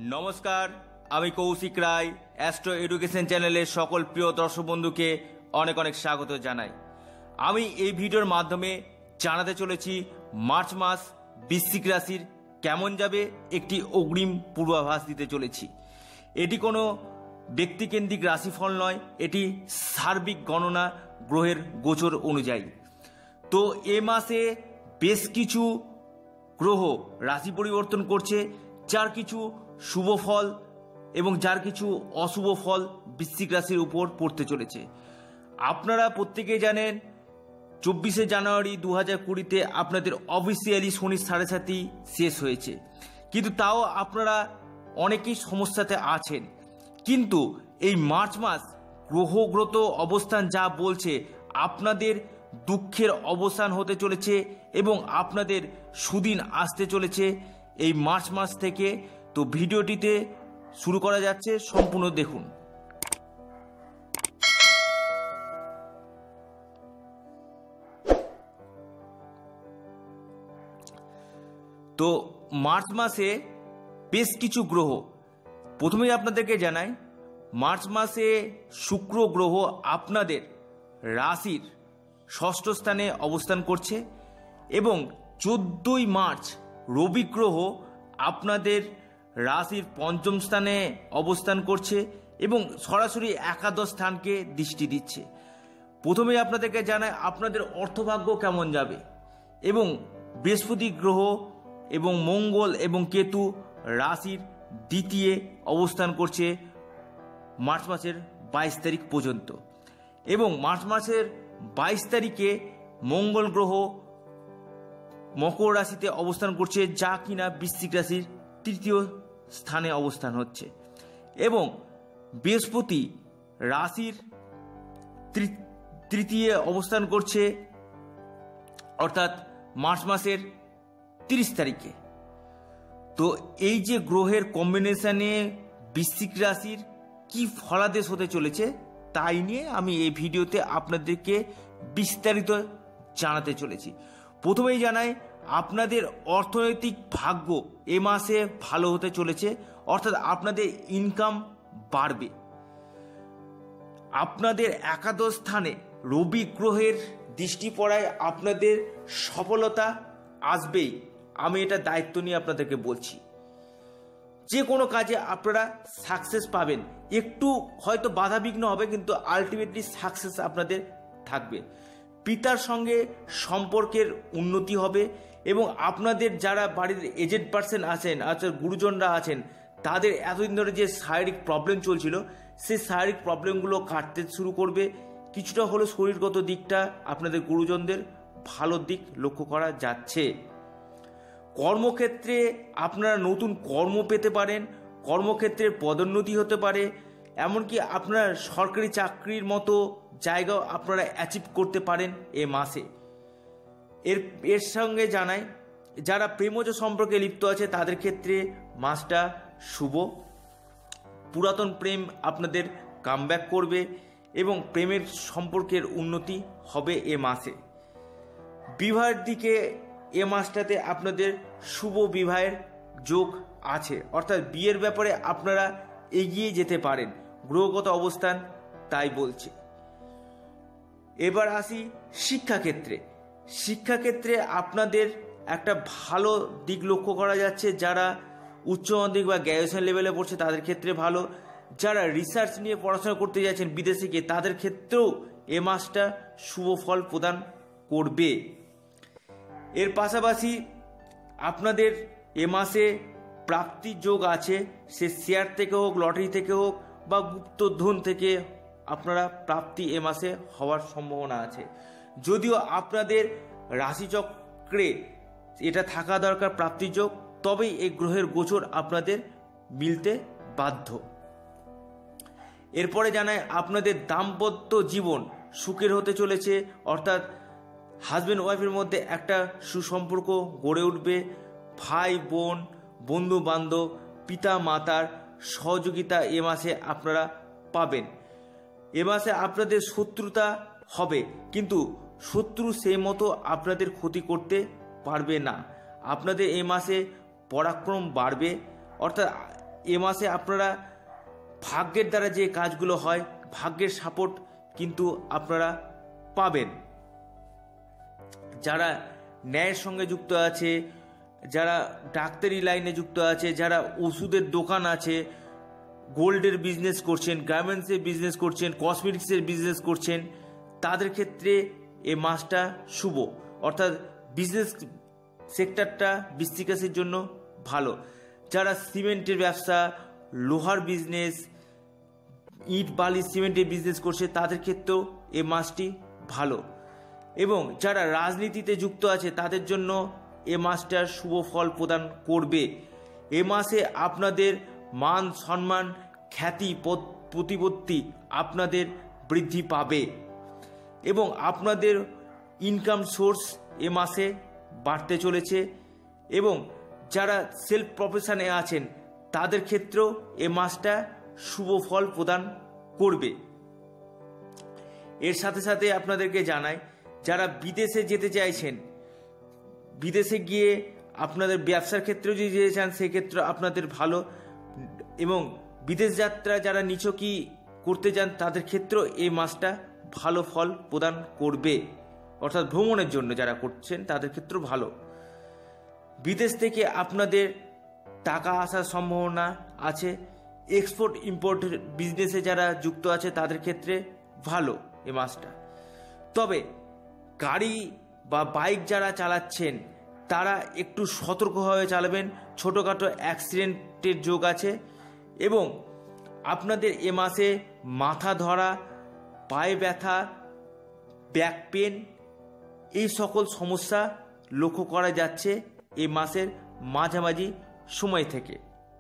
নমস্কার, আমি কৌশিক রায় astro education চ্যানেলের সকল প্রিয় দর্শক বন্ধুকে অনেক অনেক স্বাগত জানাই। আমি এই ভিডিওর মাধ্যমে জানাতে চলেছি মার্চ মাস বৃশ্চিক রাশির কেমন যাবে একটি অগ্রিম পূর্বাভাস দিতে চলেছি। এটি কোনো ব্যক্তিকেন্দ্রিক রাশিফল নয়, এটি সার্বিক গণনা গ্রহের গোচর অনুযায়ী। তো এ মাসে বেশ কিছু গ্রহ রাশি পরিবর্তন করছে, যার কিছু শুভ ফল এবং যার কিছু অশুভ ফল বৃশ্চিক রাশির উপর পড়তে চলেছে। আপনারা প্রত্যেকেই জানেন 24শে জানুয়ারি 2020-তে আপনাদের অফিসিয়ালি শনির 7.5 শেষ হয়েছে, কিন্তু তাও আপনারা অনেকেই সমস্যাতে আছেন। কিন্তু এই মার্চ মাস গ্রহগত অবস্থান যা বলছে, আপনাদের দুঃখের অবসান হতে চলেছে এবং আপনাদের সুদিন আসতে চলেছে এই মার্চ মাস থেকে। তো ভিডিওটিতে শুরু করা যাচ্ছে, সম্পূর্ণ দেখুন। তো মার্চ মাসে বেশ কিছু গ্রহ, প্রথমেই আপনাদেরকে জানাই, মার্চ মাসে শুক্র গ্রহ আপনাদের রাশির 6ষ্ঠ স্থানে অবস্থান করছে এবং 14ই মার্চ রবি গ্রহ আপনাদের রাশির 5ম স্থানে অবস্থান করছে এবং সরাসরি একাদশ স্থানকে দৃষ্টি দিচ্ছে। প্রথমেই আপনাদেরকে জানাই আপনাদের অর্থভাগ্য কেমন যাবে, এবং বৃহস্পতি গ্রহ এবং মঙ্গল এবং কেতু রাশির 2য় অবস্থান করছে মার্চ মাসের 22 তারিখ পর্যন্ত, এবং মার্চ মাসের 22 তারিখে মঙ্গল গ্রহ মকর রাশিতে অবস্থান করছে, যা কিনা বৃশ্চিক রাশির 3য় স্থানে অবস্থান হচ্ছে, এবং বৃহস্পতি রাশির 3য় অবস্থান করছে, অর্থাৎ মার্চ মাসের 30 তারিখে। তো এই যে গ্রহের কম্বিনেশনে বৃশ্চিক রাশির কি ফলাদেশ হতে চলেছে তাই নিয়ে আমি এই ভিডিওতে আপনাদেরকে বিস্তারিত জানাতে চলেছি। প্রথমেই জানাই আপনাদের অর্থনৈতিক ভাগ্য এ মাসে ভালো হতে চলেছে, অর্থাৎ আপনাদের ইনকাম বাড়বে। আপনাদের একাদশ স্থানে রবি গ্রহের দৃষ্টি পড়ায় আপনাদের সফলতা আসবেই, আমি এটা দায়িত্ব নিয়ে আপনাদেরকে বলছি। যে কোনো কাজে আপনারা সাকসেস পাবেন, একটু হয়তো বাধাবিঘ্ন হবে কিন্তু আলটিমেটলি সাকসেস আপনাদের থাকবে। পিতার সঙ্গে সম্পর্কের উন্নতি হবে এবং আপনাদের যারা বাড়ির এজেড পার্সন আছেন, গুরুজনরা আছেন, তাদের এতদিন ধরে যে শারীরিক প্রবলেম চলছিল সেই শারীরিক প্রবলেমগুলো কাটতে শুরু করবে। কিছুটা হলো শরীরগত দিকটা আপনাদের গুরুজনদের ভালো দিক লক্ষ্য করা যাচ্ছে। কর্মক্ষেত্রে আপনারা নতুন কর্ম পেতে পারেন, কর্মক্ষেত্রের পদোন্নতি হতে পারে, এমনকি আপনারা সরকারি চাকরির মতো জায়গাও আপনারা অ্যাচিভ করতে পারেন এ মাসে। এর সঙ্গে জানাই যারা প্রেমজ সম্পর্কে লিপ্ত আছে তাদের ক্ষেত্রে মাসটা শুভ। পুরাতন প্রেম আপনাদের কামব্যাক করবে এবং প্রেমের সম্পর্কের উন্নতি হবে এ মাসে। বিবাহের দিকে এ মাসটাতে আপনাদের শুভ বিবাহের যোগ আছে, অর্থাৎ বিয়ের ব্যাপারে আপনারা এগিয়ে যেতে পারেন, গ্রহগত অবস্থান তাই বলছে। এবার আসি শিক্ষাক্ষেত্রে। শিক্ষাক্ষেত্রে আপনাদের একটা ভালো দিক লক্ষ্য করা যাচ্ছে। যারা উচ্চ মাধ্যমিক বা গ্র্যাজুয়েশন লেভেলে পড়ছে তাদের ক্ষেত্রে ভালো, যারা রিসার্চ নিয়ে পড়াশোনা করতে যাচ্ছেন বিদেশে গিয়ে তাদের ক্ষেত্রেও এ মাসটা শুভ ফল প্রদান করবে। এর পাশাপাশি আপনাদের এ মাসে প্রাপ্তির যোগ আছে, সে শেয়ার থেকে হোক, লটারি থেকে হোক বা গুপ্তধন থেকে আপনারা প্রাপ্তি এ মাসে হওয়ার সম্ভাবনা আছে। যদিও আপনাদের রাশিচক্রে এটা থাকা দরকার প্রাপ্তির যোগ, তবেই এই গ্রহের গোচর আপনাদের মিলতে বাধ্য। এরপরে জানায় আপনাদের দাম্পত্য জীবন সুখের হতে চলেছে, অর্থাৎ হাজব্যান্ড ওয়াইফের মধ্যে একটা সুসম্পর্ক গড়ে উঠবে। ভাই বোন, বন্ধু বান্ধব, পিতা মাতার সহযোগিতা এ মাসে আপনারা পাবেন। এ মাসে আপনাদের শত্রুতা হবে, কিন্তু শত্রু সেই মতো আপনাদের ক্ষতি করতে পারবে না। আপনাদের এই মাসে পরাক্রম বাড়বে, অর্থাৎ এ মাসে আপনারা ভাগ্যের দ্বারা যে কাজগুলো হয়, ভাগ্যের সাপোর্ট কিন্তু আপনারা পাবেন। যারা ন্যায়ের সঙ্গে যুক্ত আছে, যারা ডাক্তারি লাইনে যুক্ত আছে, যারা ওষুধের দোকান আছে, গোল্ডের বিজনেস করছেন, গার্মেন্টসের বিজনেস করছেন, কসমেটিক্সের বিজনেস করছেন, তাদের ক্ষেত্রে এই মাসটা শুভ। অর্থাৎ বিজনেস সেক্টরটা বৃশ্চিক রাশির জন্য ভালো। যারা সিমেন্টের ব্যবসা, লোহার বিজনেস, ইট বালি সিমেন্টের বিজনেস করছে, তাদের ক্ষেত্রেও এই মাসটি ভালো। এবং যারা রাজনীতিতে যুক্ত আছে তাদের জন্য এ মাসটা শুভ ফল প্রদান করবে। এ মাসে আপনাদের মান সম্মান, খ্যাতি, প্রতিপত্তি আপনাদের বৃদ্ধি পাবে এবং আপনাদের ইনকাম সোর্স এ মাসে বাড়তে চলেছে। এবং যারা সেলফ প্রফেশনে আছেন তাদের ক্ষেত্রেও এ মাসটা শুভ ফল প্রদান করবে। এর সাথে সাথে আপনাদেরকে জানাই, যারা বিদেশে যেতে চাইছেন, বিদেশে গিয়ে আপনাদের ব্যবসার ক্ষেত্রেও যদি যেতে চান সেক্ষেত্রে আপনাদের ভালো। এবং বিদেশ যাত্রা যারা নিছকই করতে চান তাদের ক্ষেত্রেও এই মাসটা ভালো ফল প্রদান করবে। অর্থাৎ ভ্রমণের জন্য যারা করছেন তাদের ক্ষেত্রেও ভালো। বিদেশ থেকে আপনাদের টাকা আসার সম্ভাবনা আছে। এক্সপোর্ট ইম্পোর্ট বিজনেসে যারা যুক্ত আছে তাদের ক্ষেত্রে ভালো এই মাসটা। তবে গাড়ি বা বাইক যারা চালাচ্ছেন তারা একটু সতর্কভাবে চালাবেন। ছোটোখাটো অ্যাক্সিডেন্টের যোগ আছে এবং আপনাদের এ মাসে মাথা ধরা, পায়ে ব্যথা, ব্যাক পেন, এই সকল সমস্যা লক্ষ্য করা যাচ্ছে এই মাসের মাঝামাঝি সময় থেকে।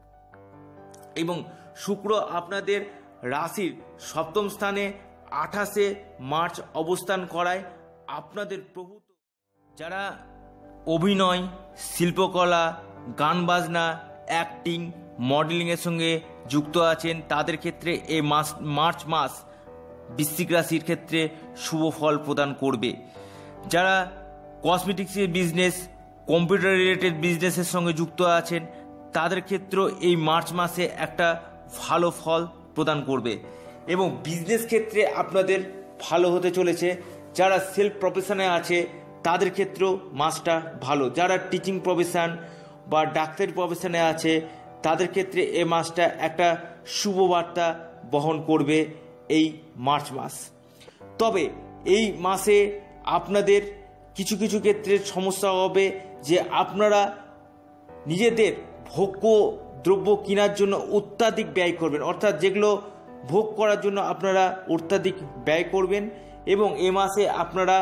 এবং শুক্র আপনাদের রাশির সপ্তম স্থানে 28শে মার্চ অবস্থান করায় আপনাদের প্রভূত যারা অভিনয়, শিল্পকলা, গান বাজনা, অ্যাক্টিং, মডেলিংয়ের সঙ্গে যুক্ত আছেন তাদের ক্ষেত্রে এই মার্চ মাস বৃশ্চিক রাশির ক্ষেত্রে শুভ ফল প্রদান করবে। যারা কসমেটিক্সের বিজনেস, কম্পিউটার রিলেটেড বিজনেসের সঙ্গে যুক্ত আছেন তাদের ক্ষেত্রেও এই মার্চ মাসে একটা ভালো ফল প্রদান করবে এবং বিজনেস ক্ষেত্রে আপনাদের ভালো হতে চলেছে। যারা সেলফ প্রফেশনে আছে তাদের ক্ষেত্রেও মাসটা ভালো। যারা টিচিং প্রফেশন বা ডাক্তারি প্রফেশনে আছে তাদের ক্ষেত্রে এই মাসটা একটা শুভ বার্তা বহন করবে এই মার্চ মাস। তবে এই মাসে আপনাদের কিছু কিছু ক্ষেত্রে সমস্যা হবে যে আপনারা নিজেদের ভোগ্য দ্রব্য কেনার জন্য অত্যাধিক ব্যয় করবেন। অর্থাৎ যেগুলো ভোগ করার জন্য আপনারা অত্যাধিক ব্যয় করবেন এবং এ মাসে আপনারা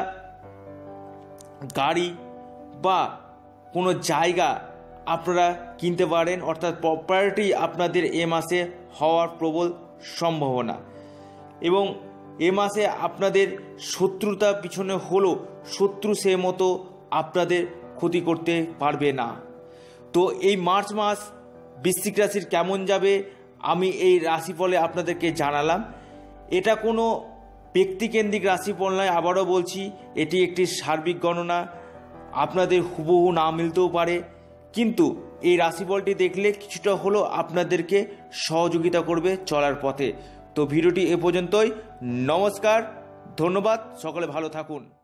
গাড়ি বা কোনো জায়গা আপনারা কিনতে পারেন। অর্থাৎ প্রপার্টি আপনাদের এ মাসে হওয়ার প্রবল সম্ভাবনা। এবং এ মাসে আপনাদের শত্রুতা পিছনে হলেও শত্রু সে মতো আপনাদের ক্ষতি করতে পারবে না। তো এই মার্চ মাস বৃশ্চিক রাশির কেমন যাবে আমি এই রাশিফলে আপনাদেরকে জানালাম। এটা কোনো ব্যক্তিকেন্দ্রিক রাশিফল নয়, আবারও বলছি এটি একটি সার্বিক গণনা। আপনাদের হুবহু না মিলতেও পারে, কিন্তু এই রাশিফলটি দেখলে কিছুটা হলেও আপনাদেরকে সহযোগিতা করবে চলার পথে। তো ভিডিওটি এ পর্যন্তই। নমস্কার, ধন্যবাদ, সকলে ভালো থাকুন।